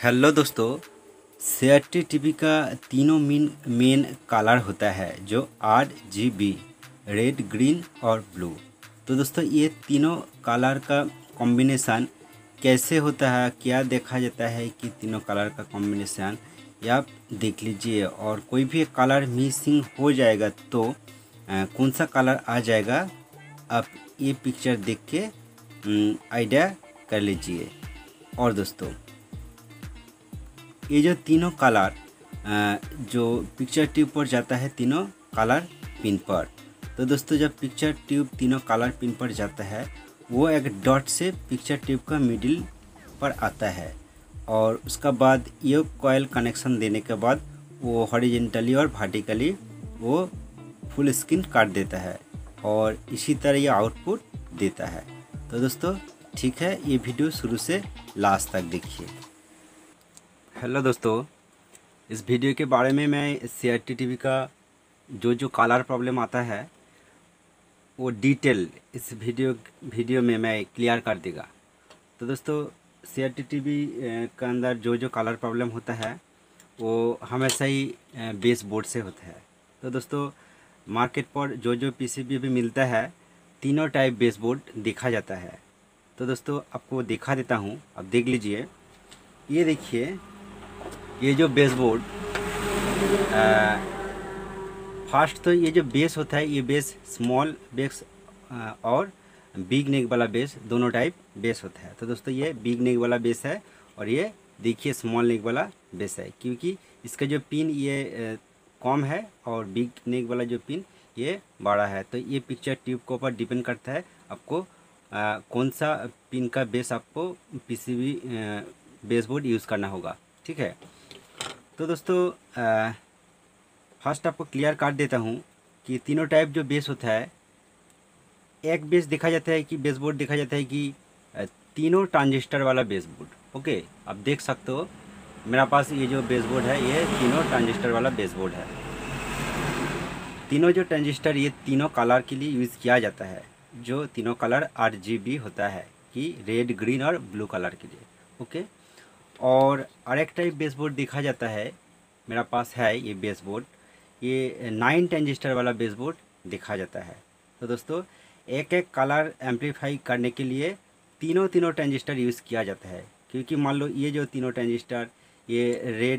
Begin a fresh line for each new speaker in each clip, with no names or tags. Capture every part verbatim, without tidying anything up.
Hello दोस्तों। CRT TV का तीनों मेन मेन कलर होता है जो R G B, red, green और ब्लू। तो दोस्तों ये तीनों कलर का कॉम्बिनेशन कैसे होता है, क्या देखा जाता है कि तीनों कलर का कॉम्बिनेशन ये आप देख लीजिए। और कोई भी कलर मिसिंग हो जाएगा तो आ, कौन सा कलर आ जाएगा आप ये पिक्चर देख के आइडिया कर लीजिए। और दोस्तों ये जो तीनों कलर जो पिक्चर ट्यूब पर जाता है, तीनों कलर पिन पर। तो दोस्तों जब पिक्चर ट्यूब तीनों कलर पिन पर जाता है वो एक डॉट से पिक्चर ट्यूब का मिडिल पर आता है और उसका बाद ये कॉइल कनेक्शन देने के बाद वो हॉरिजेंटली और वर्टिकली वो फुल स्क्रीन काट देता है और इसी तरह ये आउटपुट देता है। तो दोस्तों ठीक है, ये वीडियो शुरू से लास्ट तक देखिए। हेलो दोस्तों, इस वीडियो के बारे में मैं सीआरटी टीवी का जो जो कलर प्रॉब्लम आता है वो डिटेल इस वीडियो वीडियो में मैं क्लियर कर देगा। तो दोस्तों सीआरटी टीवी के अंदर जो जो कलर प्रॉब्लम होता है वो हमेशा ही बेस बोर्ड से होता है। तो दोस्तों मार्केट पर जो जो पीसीबी भी मिलता है तीनों टाइप बेस बोर्ड देखा जाता है। तो दोस्तों आपको दिखा देता हूँ, आप देख लीजिए। ये देखिए, ये जो बेस बोर्ड फर्स्ट तो ये जो बेस होता है ये बेस स्मॉल बेस और बिग नेक वाला बेस दोनों टाइप बेस होता है। तो दोस्तों ये बिग नेक वाला बेस है और ये देखिए स्मॉल नेक वाला बेस है, क्योंकि इसका जो पिन ये कम है और बिग नेक वाला जो पिन ये बड़ा है। तो ये पिक्चर ट्यूब के ऊपर डिपेंड करता है आपको आ, कौन सा पिन का बेस आपको पीसीबी बेस बोर्ड यूज़ करना होगा। ठीक है, तो दोस्तों फर्स्ट आपको क्लियर कर देता हूँ कि तीनों टाइप जो बेस होता है, एक बेस देखा जाता है कि बेस बोर्ड देखा जाता है कि तीनों ट्रांजिस्टर वाला बेस बोर्ड। ओके, आप देख सकते हो मेरा पास ये जो बेस बोर्ड है ये तीनों ट्रांजिस्टर वाला बेस बोर्ड है। तीनों जो ट्रांजिस्टर ये तीनों कलर के लिए यूज़ किया जाता है, जो तीनों कलर आर जी बी होता है कि रेड, ग्रीन और ब्लू कलर के लिए। ओके, और अरेक टाइप बेस बोर्ड देखा जाता है, मेरा पास है ये बेस बोर्ड, ये नाइन ट्रांजिस्टर वाला बेस बोर्ड देखा जाता है। तो दोस्तों एक एक कलर एम्पलीफाई करने के लिए तीनों तीनों ट्रांजिस्टर यूज़ किया जाता है, क्योंकि मान लो ये जो तीनों ट्रांजिस्टर ये रेड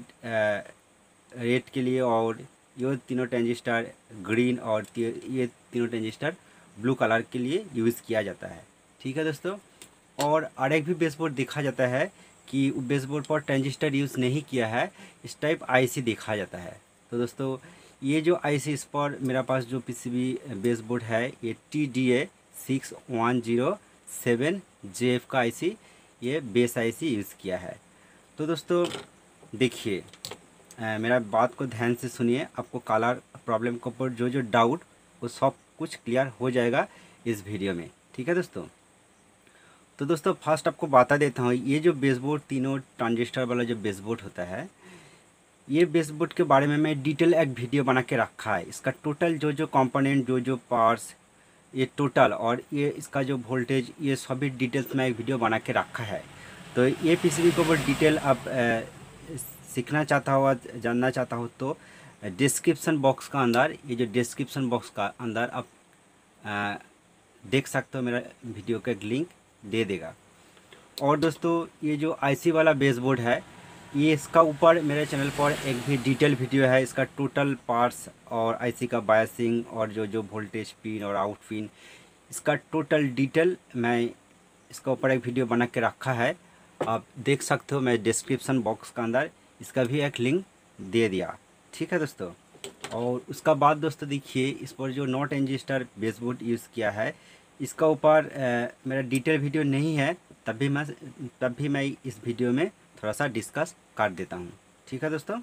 रेड के लिए और ये तीनों ट्रांजिस्टर ग्रीन और ये तीनों ट्रांजिस्टर ब्लू कलर के लिए यूज़ किया जाता है। ठीक है दोस्तों, और अरेक भी बेस बोर्ड देखा जाता है कि बेस बोर्ड पर ट्रांजिस्टर यूज़ नहीं किया है, इस टाइप आईसी देखा जाता है। तो दोस्तों ये जो आईसी इस पर मेरा पास जो पीसीबी बेस बोर्ड है ये T D A six one zero seven J F का आईसी, ये बेस आईसी यूज़ किया है। तो दोस्तों देखिए, मेरा बात को ध्यान से सुनिए, आपको कलर प्रॉब्लम के ऊपर जो जो डाउट वो सब कुछ क्लियर हो जाएगा इस वीडियो में। ठीक है दोस्तों, तो दोस्तों फर्स्ट आपको बता देता हूँ, ये जो बेस बोर्ड तीनों ट्रांजिस्टर वाला जो बेस बोर्ड होता है, ये बेस बोर्ड के बारे में मैं डिटेल एक वीडियो बना के रखा है। इसका टोटल जो जो कंपोनेंट जो जो पार्ट्स ये टोटल और ये इसका जो वोल्टेज ये सभी डिटेल्स में एक वीडियो बना के रखा है। तो ये पीसीबी के ऊपर डिटेल आप सीखना चाहता हो, जानना चाहता हो तो डिस्क्रिप्शन बॉक्स का अंदर, ये जो डिस्क्रिप्शन बॉक्स का अंदर आप आ, देख सकते हो, मेरा वीडियो का एक लिंक दे देगा। और दोस्तों ये जो आईसी वाला बेस बोर्ड है ये इसका ऊपर मेरे चैनल पर एक भी डिटेल वीडियो है, इसका टोटल पार्ट्स और आईसी का बायसिंग और जो जो वोल्टेज पिन और आउट पिन, इसका टोटल डिटेल मैं इसका ऊपर एक वीडियो बना के रखा है, आप देख सकते हो। मैं डिस्क्रिप्शन बॉक्स के अंदर इसका भी एक लिंक दे दिया। ठीक है दोस्तों, और उसका बाद दोस्तों देखिए इस पर जो नौ ट्रांजिस्टर बेस बोर्ड यूज़ किया है इसका ऊपर मेरा डिटेल वीडियो नहीं है, तब भी मैं तब भी मैं इस वीडियो में थोड़ा सा डिस्कस कर देता हूँ। ठीक है दोस्तों,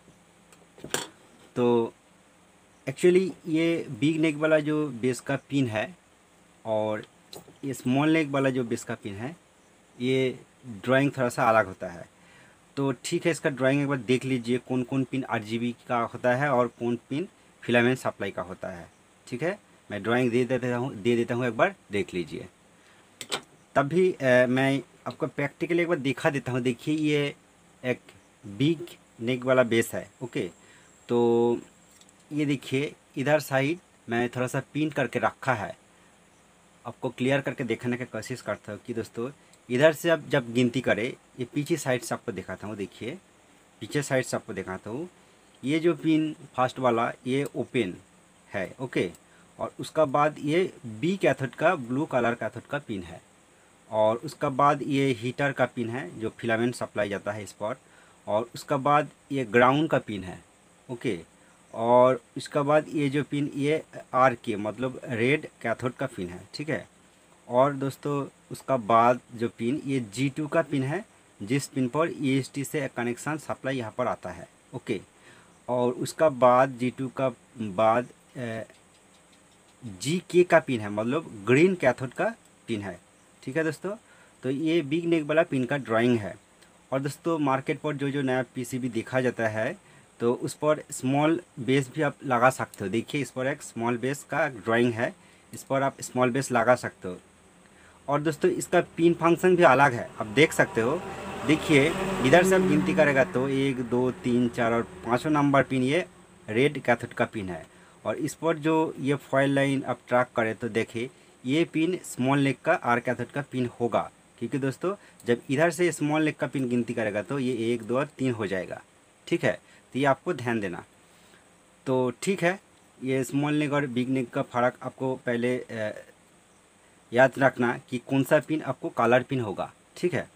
तो एक्चुअली ये बिग नेक वाला जो बेस का पिन है और ये स्मॉल नेक वाला जो बेस का पिन है ये ड्राइंग थोड़ा सा अलग होता है। तो ठीक है, इसका ड्राइंग एक बार देख लीजिए, कौन कौन पिन आरजीबी का होता है और कौन पिन फिलामेंट सप्लाई का होता है। ठीक है, मैं ड्राइंग दे देता हूँ दे देता हूँ एक बार देख लीजिए। तब भी आ, मैं आपको प्रैक्टिकली एक बार दिखा देता हूँ। देखिए ये एक बिग नेक वाला बेस है। ओके, तो ये देखिए इधर साइड मैं थोड़ा सा पिन करके रखा है, आपको क्लियर करके देखने की कोशिश करता हूँ कि दोस्तों इधर से अब जब गिनती करें, ये पीछे साइड से आपको दिखाता हूँ। देखिए पीछे साइड से आपको दिखाता हूँ, ये जो पिन फर्स्ट वाला ये ओपन है। ओके, और उसका बाद ये बी कैथोड का ब्लू कलर कैथोड का पिन है, और उसका बाद ये हीटर का पिन है जो फिलामेंट सप्लाई जाता है इस पर, और उसका बाद ये ग्राउंड का पिन है। ओके, और इसका बाद ये जो पिन ये आर के मतलब रेड कैथोड का पिन है। ठीक है, और दोस्तों उसका बाद जो पिन ये जी टू का पिन है, जिस पिन पर ई एस टी से कनेक्शन सप्लाई यहाँ पर आता है। ओके, और उसका बाद जी टू का बाद जी के का पिन है, मतलब ग्रीन कैथोड का पिन है। ठीक है दोस्तों, तो ये बिग नेक वाला पिन का ड्राइंग है। और दोस्तों मार्केट पर जो जो नया पीसीबी देखा जाता है तो उस पर स्मॉल बेस भी आप लगा सकते हो। देखिए इस पर एक स्मॉल बेस का ड्राइंग है, इस पर आप स्मॉल बेस लगा सकते हो। और दोस्तों इसका पिन फंक्शन भी अलग है, आप देख सकते हो। देखिए इधर से आप गिनती करेगा तो एक दो तीन चार और पाँचों नंबर पिन ये रेड कैथोड का पिन है। और इस पर जो ये फॉयल लाइन आप ट्रैक करें तो देखिए ये पिन स्मॉल नेक का आर कैथोड का पिन होगा, क्योंकि दोस्तों जब इधर से स्मॉल नेक का पिन गिनती करेगा तो ये एक दो और तीन हो जाएगा। ठीक है, तो ये आपको ध्यान देना। तो ठीक है, ये स्मॉल नेक और बिग नेक का फ़र्क आपको पहले याद रखना कि कौन सा पिन आपको कलर पिन होगा। ठीक है,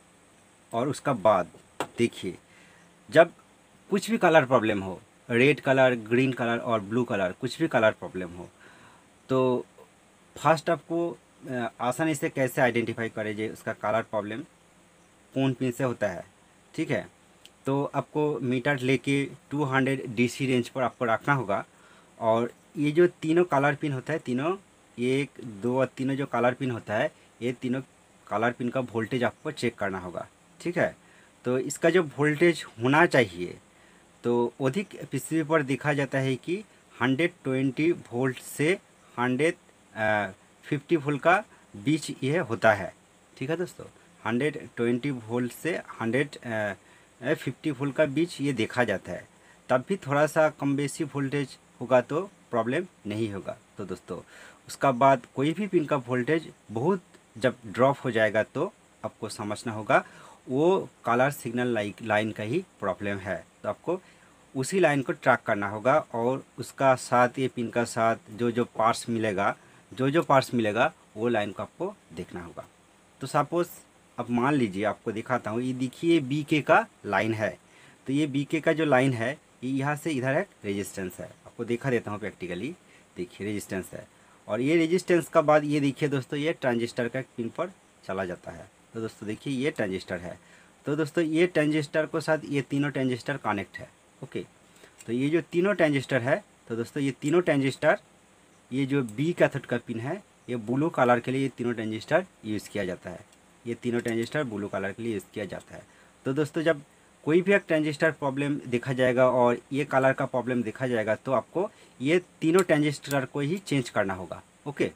और उसका बाद देखिए जब कुछ भी कलर प्रॉब्लम हो, रेड कलर, ग्रीन कलर और ब्लू कलर, कुछ भी कलर प्रॉब्लम हो, तो फर्स्ट आपको आसानी से कैसे आइडेंटिफाई करें जे उसका कलर प्रॉब्लम कौन पिन से होता है। ठीक है, तो आपको मीटर लेके टू हंड्रेड डीसी रेंज पर आपको रखना होगा। और ये जो तीनों कलर पिन होता है, तीनों एक दो और तीनों जो कलर पिन होता है, ये तीनों कलर पिन का वोल्टेज आपको चेक करना होगा। ठीक है, तो इसका जो वोल्टेज होना चाहिए तो अधिक पीसीबी पर देखा जाता है कि हंड्रेड ट्वेंटी वोल्ट से हंड्रेड फिफ्टी वोल्ट का बीच यह होता है। ठीक है दोस्तों, हंड्रेड ट्वेंटी वोल्ट से हंड्रेड फिफ्टी वोल्ट का बीच ये देखा जाता है। तब भी थोड़ा सा कम बेसी वोल्टेज होगा तो प्रॉब्लम नहीं होगा। तो दोस्तों उसका बाद कोई भी पिन का वोल्टेज बहुत जब ड्रॉप हो जाएगा तो आपको समझना होगा वो कलर सिग्नल लाइन का ही प्रॉब्लम है। तो आपको उसी लाइन को ट्रैक करना होगा, और उसका साथ ये पिन का साथ जो जो पार्ट्स मिलेगा जो जो पार्ट्स मिलेगा वो लाइन को आपको देखना होगा। तो सपोज़ अब मान लीजिए आपको दिखाता हूँ, ये देखिए बी के का लाइन है। तो ये बी के का जो लाइन है ये यहाँ से इधर एक रेजिस्टेंस है, आपको दिखा देता हूँ प्रैक्टिकली। देखिए रेजिस्टेंस है, और ये रेजिस्टेंस का बाद ये देखिए दोस्तों ये ट्रांजिस्टर का पिन पर चला जाता है। तो दोस्तों देखिए ये ट्रांजिस्टर है। तो दोस्तों ये ट्रांजिस्टर को साथ ये तीनों ट्रांजिस्टर कनेक्ट है। ओके, तो ये जो तीनों ट्रांजिस्टर है, तो दोस्तों ये तीनों ट्रांजिस्टर, ये जो बी कैथोड का पिन है ये ब्लू कलर के लिए ये तीनों ट्रांजिस्टर यूज़ किया जाता है। ये तीनों ट्रांजिस्टर ब्लू कलर के लिए यूज़ किया जाता है। तो दोस्तों जब कोई भी एक ट्रांजिस्टर प्रॉब्लम देखा जाएगा और ये कलर का प्रॉब्लम देखा जाएगा तो आपको ये तीनों ट्रांजिस्टर को ही चेंज करना होगा। ओके,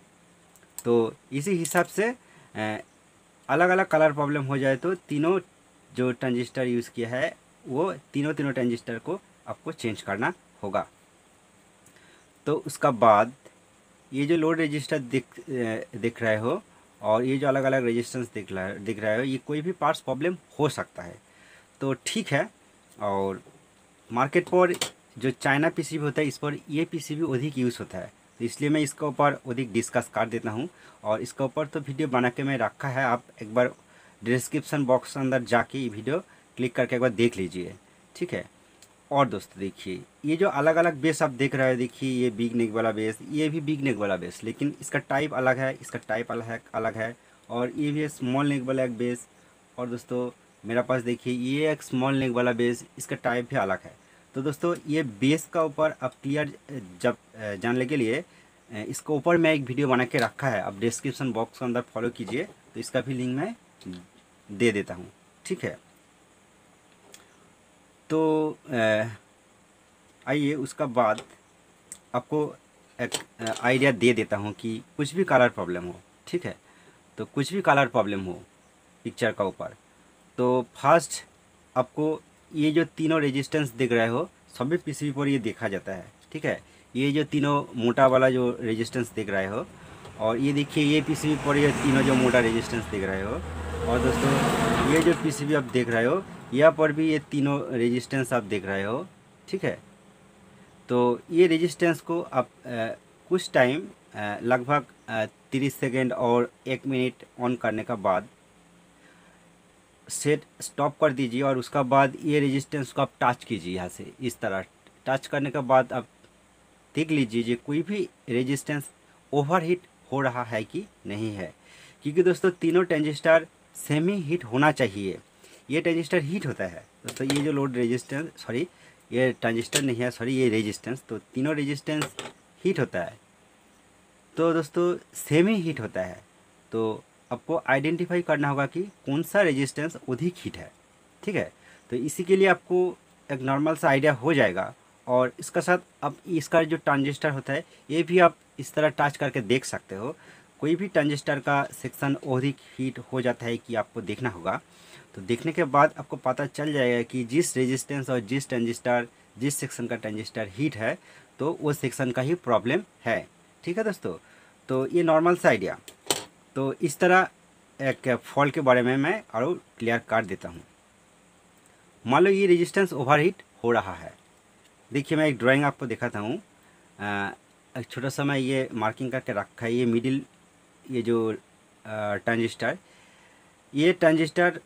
तो इसी हिसाब से अलग अलग कलर प्रॉब्लम हो जाए तो तीनों जो ट्रांजिस्टर यूज़ किया है वो तीनों तीनों ट्रांजिस्टर को आपको चेंज करना होगा। तो उसका बाद ये जो लोड रजिस्टर दिख दिख रहे हो और ये जो अलग अलग रेजिस्टेंस दिख रहा है दिख रहा है ये कोई भी पार्ट्स प्रॉब्लम हो सकता है। तो ठीक है, और मार्केट पर जो चाइना पीसीबी होता है इस पर ये पीसीबी अधिक यूज़ होता है, तो इसलिए मैं इसके ऊपर अधिक डिस्कस कर देता हूँ। और इसके ऊपर तो वीडियो बना के मैं रखा है, आप एक बार डिस्क्रिप्शन बॉक्स के अंदर जाके ये वीडियो क्लिक करके एक बार देख लीजिए। ठीक है, और दोस्तों देखिए ये जो अलग अलग बेस आप देख रहे हो, देखिए ये बिग नेक वाला बेस, ये भी बिग नेक वाला बेस, लेकिन इसका टाइप अलग है, इसका टाइप अलग है अलग है और ये भी स्मॉल नेक वाला एक बेस। और दोस्तों मेरा पास देखिए ये एक स्मॉल नेक वाला बेस, इसका टाइप भी अलग है। तो दोस्तों ये बेस का ऊपर आप क्लियर जब जानने के लिए इसके ऊपर मैं एक वीडियो बना के रखा है, आप डिस्क्रिप्शन बॉक्स के अंदर फॉलो कीजिए, तो इसका भी लिंक मैं दे देता हूँ। ठीक है, तो आइए उसका बाद आपको एक आइडिया दे देता हूँ कि कुछ भी कलर प्रॉब्लम हो। ठीक है, तो कुछ भी कलर प्रॉब्लम हो पिक्चर का ऊपर, तो फर्स्ट आपको ये जो तीनों रेजिस्टेंस देख रहे हो सभी पीसीबी पर ये देखा जाता है, ठीक है। ये जो तीनों मोटा वाला जो रेजिस्टेंस देख रहे हो, और ये देखिए ये पीसीबी पर ये तीनों जो मोटा रेजिस्टेंस देख रहे हो, और दोस्तों ये जो पीसीबी आप देख रहे हो यहाँ पर भी ये तीनों रेजिस्टेंस आप देख रहे हो, ठीक है। तो ये रेजिस्टेंस को आप आ, कुछ टाइम लगभग तीस सेकेंड और एक मिनट ऑन करने का बाद सेट स्टॉप कर दीजिए, और उसका बाद ये रेजिस्टेंस को आप टच कीजिए यहाँ से। इस तरह टच करने के बाद आप देख लीजिए कोई भी रेजिस्टेंस ओवरहीट हो रहा है कि नहीं है, क्योंकि दोस्तों तीनों ट्रांजिस्टर सेम ही हीट होना चाहिए। ये ट्रांजिस्टर हीट होता है दोस्तों, ये जो लोड रेजिस्टेंस सॉरी ये ट्रांजिस्टर नहीं है सॉरी ये रेजिस्टेंस, तो तीनों रेजिस्टेंस हीट होता है, तो दोस्तों सेम ही हीट होता है। तो आपको आइडेंटिफाई करना होगा कि कौन सा रेजिस्टेंस अधिक हीट है, ठीक है। तो इसी के लिए आपको एक नॉर्मल सा आइडिया हो जाएगा, और इसका साथ अब इसका जो ट्रांजिस्टर होता है ये भी आप इस तरह टच करके देख सकते हो। कोई भी ट्रांजिस्टर का सेक्शन अधिक हीट हो जाता है कि आपको देखना होगा, तो देखने के बाद आपको पता चल जाएगा कि जिस रेजिस्टेंस और जिस ट्रांजिस्टर जिस सेक्शन का ट्रांजिस्टर हीट है तो वो सेक्शन का ही प्रॉब्लम है, ठीक है दोस्तों। तो ये नॉर्मल सा आइडिया। तो इस तरह एक फॉल्ट के बारे में मैं और क्लियर कर देता हूँ। मान लो ये रेजिस्टेंस ओवरहीट हो रहा है, देखिए मैं एक ड्राइंग आपको दिखाता हूँ। एक छोटा सा मैं ये मार्किंग करके रखा है, ये मिडिल ये जो ट्रांजिस्टर ये ट्रांजिस्टर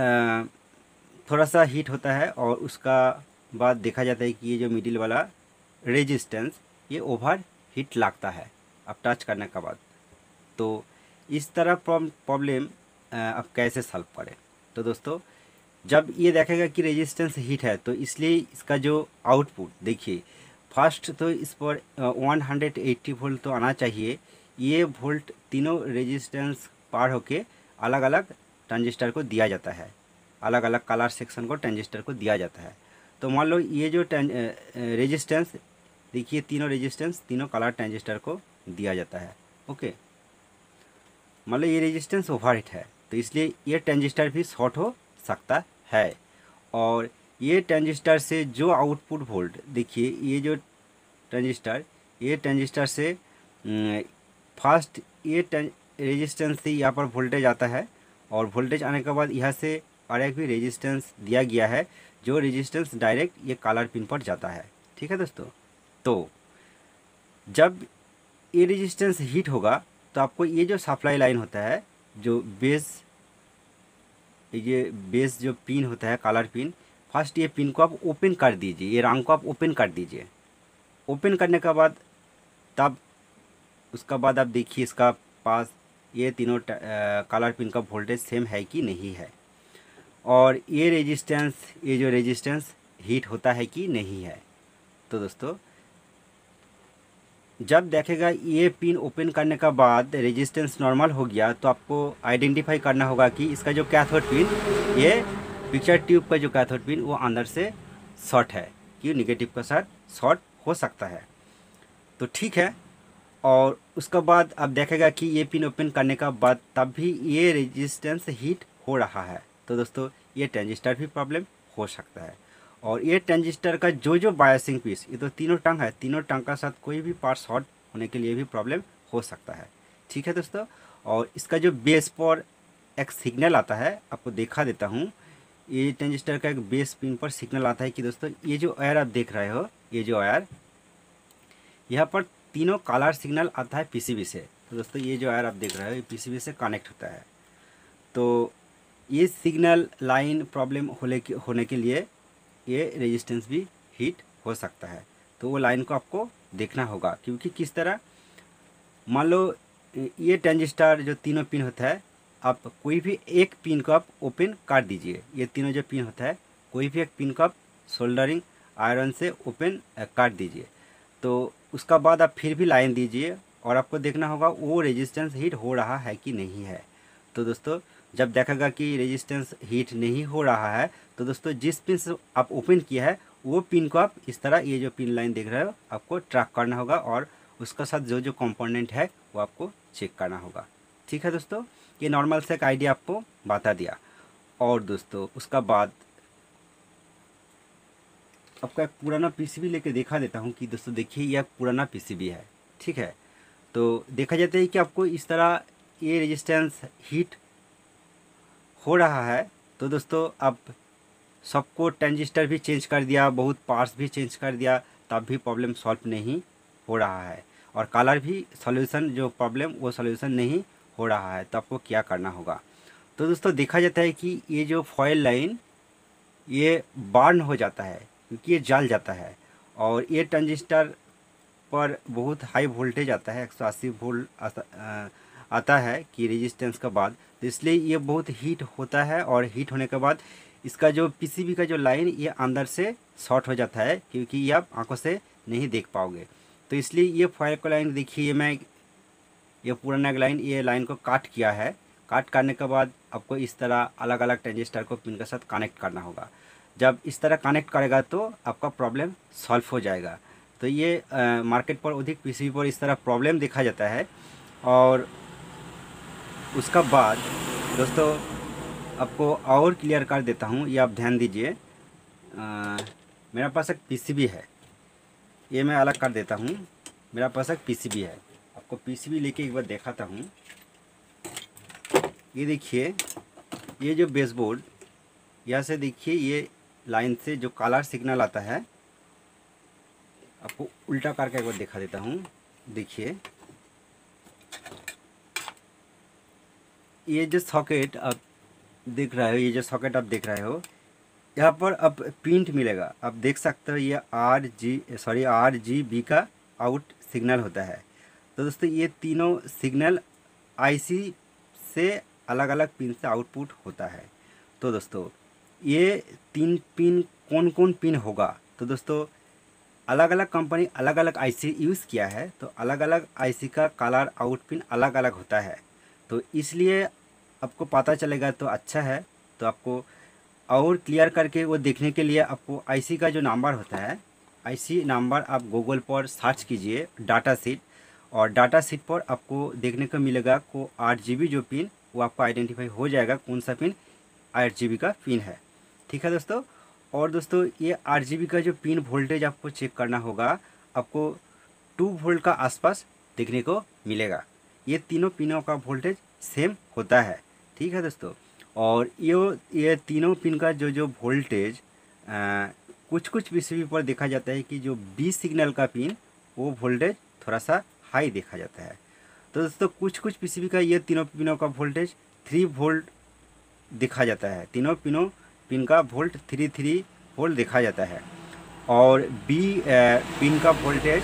थोड़ा सा हीट होता है, और उसका बाद देखा जाता है कि ये जो मिडिल वाला रेजिस्टेंस ये ओवर हीट लगता है अब टच करने के बाद। तो इस तरह प्रॉब्लम आप कैसे सॉल्व करें, तो दोस्तों जब ये देखेगा कि रेजिस्टेंस हीट है तो इसलिए इसका जो आउटपुट देखिए फर्स्ट तो इस पर एक सौ अस्सी वोल्ट तो आना चाहिए। ये वोल्ट तीनों रेजिस्टेंस पार होके अलग अलग ट्रांजिस्टर को दिया जाता है, अलग अलग कलर सेक्शन को ट्रांजिस्टर को दिया जाता है। तो मान लो ये जो रेजिस्टेंस देखिए तीनों रेजिस्टेंस तीनों कलर ट्रांजिस्टर को दिया जाता है, ओके। मान लो ये रेजिस्टेंस ओवरहीट है तो इसलिए ये ट्रांजिस्टर भी शॉर्ट हो सकता है, और ये ट्रांजिस्टर से जो आउटपुट वोल्ट देखिए ये जो ट्रांजिस्टर ये ट्रांजिस्टर से फर्स्ट ये रेजिस्टेंस से यहाँ पर वोल्टेज आता है, और वोल्टेज आने के बाद यहाँ से और एक भी रेजिस्टेंस दिया गया है जो रेजिस्टेंस डायरेक्ट ये कलर पिन पर जाता है, ठीक है दोस्तों। तो जब ये रेजिस्टेंस हीट होगा तो आपको ये जो सप्लाई लाइन होता है जो बेस ये बेस जो पिन होता है कलर पिन, फर्स्ट ये पिन को आप ओपन कर दीजिए, ये रंग को आप ओपन कर दीजिए। ओपन करने के बाद तब उसका बाद आप देखिए इसका पास ये तीनों कलर पिन का वोल्टेज सेम है कि नहीं है, और ये रेजिस्टेंस ये जो रेजिस्टेंस हीट होता है कि नहीं है। तो दोस्तों जब देखेगा ये पिन ओपन करने का बाद रेजिस्टेंस नॉर्मल हो गया तो आपको आइडेंटिफाई करना होगा कि इसका जो कैथोड पिन ये पिक्चर ट्यूब का जो कैथोड पिन वो अंदर से शॉर्ट है, कि निगेटिव का साथ शॉर्ट हो सकता है। तो ठीक है, और उसका बाद आप देखेगा कि ये पिन ओपन करने का बाद तब भी ये रेजिस्टेंस हीट हो रहा है, तो दोस्तों ये ट्रांजिस्टर भी प्रॉब्लम हो सकता है। और ये ट्रांजिस्टर का जो जो बायसिंग पीस ये तो तीनों टंग है, तीनों टंग का साथ कोई भी पार्ट शॉर्ट होने के लिए भी प्रॉब्लम हो सकता है, ठीक है दोस्तों। और इसका जो बेस पर एक सिग्नल आता है आपको दिखा देता हूँ। ये ट्रांजिस्टर का एक बेस पिन पर सिग्नल आता है कि दोस्तों ये जो वायर आप देख रहे हो ये जो वायर यहाँ पर तीनों कलर सिग्नल आता है पीसीबी से। तो दोस्तों ये जो वायर आप देख रहे हो ये पीसीबी से कनेक्ट होता है। तो ये सिग्नल लाइन प्रॉब्लम होने के होने के लिए ये रेजिस्टेंस भी हीट हो सकता है, तो वो लाइन को आपको देखना होगा। क्योंकि किस तरह मान लो ये ट्रांजिस्टर जो तीनों पिन होता है आप कोई भी एक पिन को आप ओपन कर दीजिए, ये तीनों जो पिन होता है कोई भी एक पिन को आप सोल्डरिंग आयरन से ओपन कर दीजिए। तो उसका बाद आप फिर भी लाइन दीजिए और आपको देखना होगा वो रेजिस्टेंस हीट हो रहा है कि नहीं है। तो दोस्तों जब देखेगा कि रेजिस्टेंस हीट नहीं हो रहा है तो दोस्तों जिस पिन से आप ओपन किया है वो पिन को आप इस तरह ये जो पिन लाइन देख रहे हो आपको ट्रैक करना होगा, और उसका साथ जो जो कंपोनेंट है वो आपको चेक करना होगा, ठीक है दोस्तों। ये नॉर्मल से एक आइडिया आपको बता दिया। और दोस्तों उसका बाद आपका एक पुराना पीसीबी लेके दिखा देता हूँ कि दोस्तों देखिए यह पुराना पीसीबी है, ठीक है। तो देखा जाता है कि आपको इस तरह ये रेजिस्टेंस हीट हो रहा है। तो दोस्तों आप सबको ट्रांजिस्टर भी चेंज कर दिया, बहुत पार्ट्स भी चेंज कर दिया, तब भी प्रॉब्लम सॉल्व नहीं हो रहा है और कलर भी सॉल्यूशन जो प्रॉब्लम वो सॉल्यूशन नहीं हो रहा है। तो आपको क्या करना होगा? तो दोस्तों देखा जाता है कि ये जो फॉयल लाइन ये बर्न हो जाता है क्योंकि ये जल जाता है और ये ट्रांजिस्टर पर बहुत हाई वोल्टेज आता है, एक सौ अस्सी वोल्ट आता, आता है कि रेजिस्टेंस के बाद। तो इसलिए ये बहुत हीट होता है और हीट होने के बाद इसका जो पीसीबी का जो लाइन ये अंदर से शॉर्ट हो जाता है क्योंकि ये आप आंखों से नहीं देख पाओगे। तो इसलिए ये फॉयल का लाइन देखिए, मैं ये पुराना लाइन ये लाइन को काट किया है। काट करने के बाद आपको इस तरह अलग अलग ट्रांजिस्टर को पिन के साथ कनेक्ट करना होगा। जब इस तरह कनेक्ट करेगा तो आपका प्रॉब्लम सॉल्व हो जाएगा। तो ये आ, मार्केट पर अधिक पीसीबी पर इस तरह प्रॉब्लम देखा जाता है। और उसका बाद दोस्तों आपको और क्लियर कर देता हूँ, ये आप ध्यान दीजिए। मेरे पास एक पीसीबी है, ये मैं अलग कर देता हूँ। मेरा पास एक पीसीबी है, आपको पीसीबी लेके एक बार दिखाता हूँ। ये देखिए, ये जो बेसबोर्ड यहाँ से देखिए ये लाइन से जो कलर सिग्नल आता है, आपको उल्टा करके एक बार दिखा देता हूँ। देखिए ये जो सॉकेट आप देख रहे हो, ये जो सॉकेट आप देख रहे हो, यहाँ पर अब पिंट मिलेगा। आप देख सकते हो ये R G sorry R G B का आउट सिग्नल होता है। तो दोस्तों ये तीनों सिग्नल आईसी से अलग अलग पिन से आउटपुट होता है। तो दोस्तों ये तीन पिन कौन कौन पिन होगा? तो दोस्तों अलग अलग कंपनी अलग अलग आईसी यूज़ किया है, तो अलग अलग आईसी का कलर आउट पिन अलग अलग होता है। तो इसलिए आपको पता चलेगा तो अच्छा है। तो आपको और क्लियर करके वो देखने के लिए आपको आईसी का जो नंबर होता है, आईसी नंबर आप गूगल पर सर्च कीजिए डाटा शीट, और डाटा शीट पर आपको देखने को मिलेगा को आठ जी बी जो पिन वो आपको आइडेंटिफाई हो जाएगा कौन सा पिन आठ जी बी का पिन है, ठीक है दोस्तों। और दोस्तों ये आठ जी बी का जो पिन वोल्टेज आपको चेक करना होगा, आपको टू वोल्ट का आसपास देखने को मिलेगा। ये तीनों पिनों का वोल्टेज सेम होता है, ठीक है दोस्तों। और ये ये तीनों पिन का जो जो वोल्टेज कुछ कुछ पीसीबी पर देखा जाता है कि जो बी सिग्नल का पिन वो वोल्टेज थोड़ा सा हाई देखा जाता है। तो दोस्तों कुछ कुछ पीसीबी का ये तीनों पिनों का वोल्टेज थ्री वोल्ट देखा जाता है। तीनों पिनों पिन का वोल्ट थ्री थ्री वोल्ट देखा जाता है और बी पिन का वोल्टेज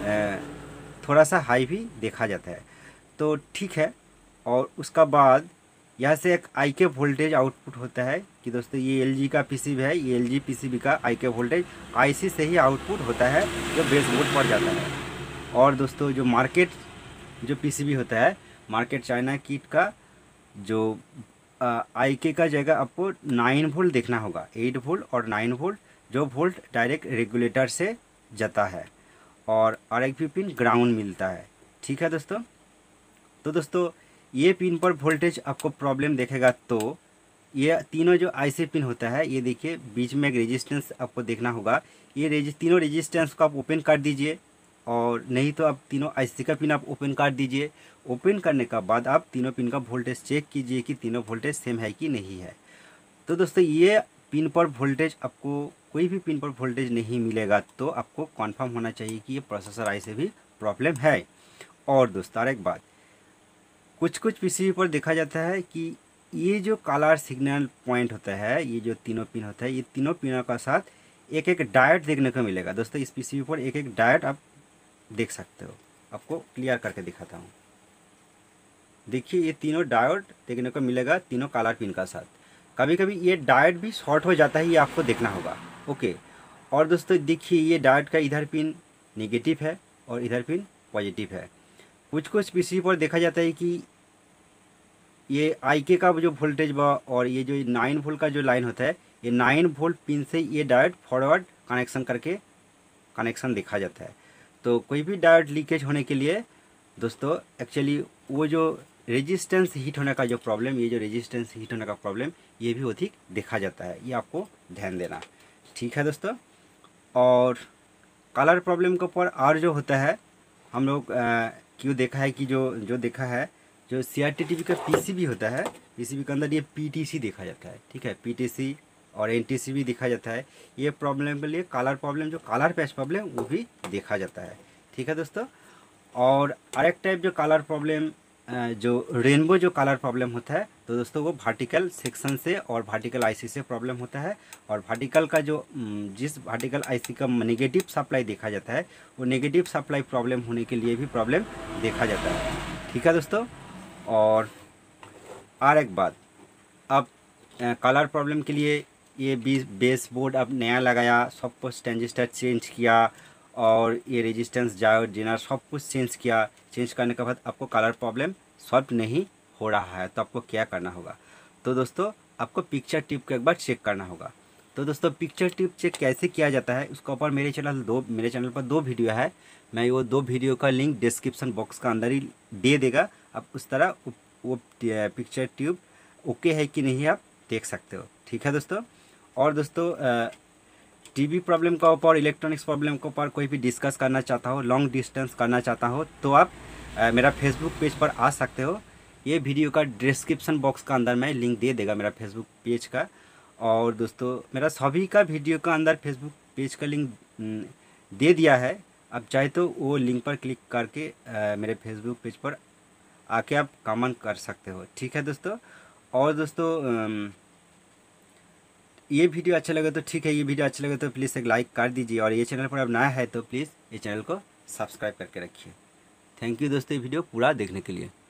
थोड़ा सा हाई भी देखा जाता है। तो ठीक है। और उसका बाद यहाँ से एक आई के वोल्टेज आउटपुट होता है कि दोस्तों ये एलजी का पीसीबी है, ये एलजी पीसीबी का आई के वोल्टेज आईसी से ही आउटपुट होता है जो बेसबोर्ड पर जाता है। और दोस्तों जो मार्केट जो पीसीबी होता है, मार्केट चाइना किट का जो आई के का जगह आपको नाइन वोल्ट देखना होगा, एट वोल्ट और नाइन वोल्ट जो वोल्ट डायरेक्ट रेगुलेटर से जाता है और आर एक भी पिन ग्राउंड मिलता है, ठीक है दोस्तों। तो दोस्तों ये पिन पर वोल्टेज आपको प्रॉब्लम देखेगा तो ये तीनों जो आईसी पिन होता है, ये देखिए बीच में एक रेजिस्टेंस आपको देखना होगा। ये रेजिस तीनों रेजिस्टेंस को आप ओपन कर दीजिए, और नहीं तो आप तीनों आईसी का पिन आप ओपन कर दीजिए। ओपन करने का बाद आप तीनों पिन का वोल्टेज चेक कीजिए कि तीनों वोल्टेज सेम है कि नहीं है। तो दोस्तों ये पिन पर वोल्टेज आपको कोई भी पिन पर वोल्टेज नहीं मिलेगा तो आपको कन्फर्म होना चाहिए कि ये प्रोसेसर आई से भी प्रॉब्लम है। और दोस्तों और एक बात, कुछ कुछ पीसीबी पर देखा जाता है कि ये जो कलर सिग्नल पॉइंट होता है, ये जो तीनों पिन होता है, ये तीनों पिनों का साथ एक एक डायोड देखने को मिलेगा। दोस्तों इस पीसीबी पर एक एक डायोड आप देख सकते हो, आपको क्लियर करके दिखाता हूँ। देखिए ये तीनों डायोड देखने को मिलेगा तीनों कलर पिन का साथ। कभी कभी ये डायोड भी शॉर्ट हो जाता है, ये आपको देखना होगा, ओके। और दोस्तों देखिए ये डायोड का इधर पिन नेगेटिव है और इधर पिन पॉजिटिव है। कुछ कुछ पीसीबी पर देखा जाता है कि ये आईके का जो वोल्टेज बा और ये जो नाइन वोल्ट का जो लाइन होता है, ये नाइन वोल्ट पिन से ये डायोड फॉरवर्ड कनेक्शन करके कनेक्शन देखा जाता है। तो कोई भी डायोड लीकेज होने के लिए दोस्तों एक्चुअली वो जो रेजिस्टेंस हीट होने का जो प्रॉब्लम, ये जो रेजिस्टेंस हीट होने का प्रॉब्लम ये भी अधिक देखा जाता है, ये आपको ध्यान देना, ठीक है दोस्तों। और कलर प्रॉब्लम के ऊपर और जो होता है हम लोग क्यों देखा है कि जो जो देखा है जो C R T T V का पी सी बी होता है, पी सी बी के अंदर ये पी टी सी देखा जाता है, ठीक है, पी टी सी और एन टी सी भी देखा जाता है। ये प्रॉब्लम के लिए कलर प्रॉब्लम जो कलर पैच प्रॉब्लम वो भी देखा जाता है, ठीक है दोस्तों। और अरेक टाइप जो कलर प्रॉब्लम जो रेनबो जो कलर प्रॉब्लम होता है तो दोस्तों वो वर्टिकल सेक्शन से और वर्टिकल आईसी से प्रॉब्लम होता है। और वर्टिकल का जो जिस वर्टिकल आईसी का नेगेटिव सप्लाई देखा जाता है वो नेगेटिव सप्लाई प्रॉब्लम होने के लिए भी प्रॉब्लम देखा जाता है, ठीक है दोस्तों। और और एक बात, अब कलर प्रॉब्लम के लिए ये बेस बोर्ड अब नया लगाया, सब कुछ ट्रांजिस्टर चेंज किया और ये रेजिस्टेंस डायोड जेनर सब कुछ चेंज किया। चेंज करने के बाद आपको कलर प्रॉब्लम सॉल्व नहीं हो रहा है तो आपको क्या करना होगा, तो दोस्तों आपको पिक्चर टिप को एक बार चेक करना होगा। तो दोस्तों पिक्चर टिप चेक कैसे किया जाता है उसके ऊपर मेरे चैनल दो मेरे चैनल पर दो वीडियो है, मैं वो दो वीडियो का लिंक डिस्क्रिप्शन बॉक्स का अंदर ही दे देगा। आप उस तरह वो पिक्चर ट्यूब ओके है कि नहीं आप देख सकते हो, ठीक है दोस्तों। और दोस्तों टीवी प्रॉब्लम के ऊपर, इलेक्ट्रॉनिक्स प्रॉब्लम के ऊपर कोई भी डिस्कस करना चाहता हो, लॉन्ग डिस्टेंस करना चाहता हो तो आप आ, मेरा फेसबुक पेज पर आ सकते हो। ये वीडियो का डिस्क्रिप्शन बॉक्स का अंदर मैं लिंक दे देगा मेरा फेसबुक पेज का। और दोस्तों मेरा सभी का वीडियो का अंदर फेसबुक पेज का लिंक दे दिया है, आप चाहे तो वो लिंक पर क्लिक करके आ, मेरे फेसबुक पेज पर आके आप कमेंट कर सकते हो, ठीक है दोस्तों। और दोस्तों ये वीडियो अच्छा लगे तो ठीक है, ये वीडियो अच्छा लगे तो प्लीज़ एक लाइक कर दीजिए और ये चैनल पर अब नया है तो प्लीज़ ये चैनल को सब्सक्राइब करके रखिए। थैंक यू दोस्तों ये वीडियो पूरा देखने के लिए।